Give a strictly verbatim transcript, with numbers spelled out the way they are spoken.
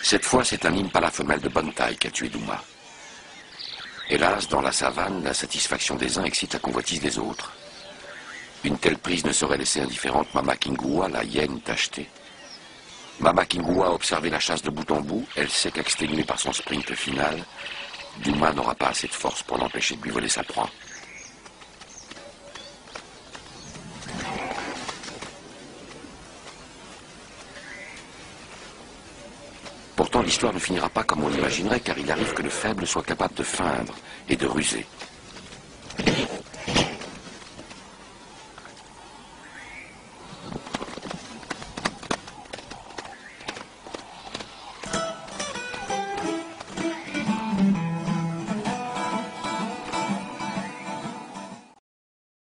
Cette fois, c'est un impala femelle de bonne taille qui a tué Douma. Hélas, dans la savane, la satisfaction des uns excite la convoitise des autres. Une telle prise ne saurait laisser indifférente Mama Kingua, la hyène tachetée. Mama Kingua a observé la chasse de bout en bout. Elle sait qu'exténuée par son sprint final, Douma n'aura pas assez de force pour l'empêcher de lui voler sa proie. Pourtant, l'histoire ne finira pas comme on l'imaginerait, car il arrive que le faible soit capable de feindre et de ruser.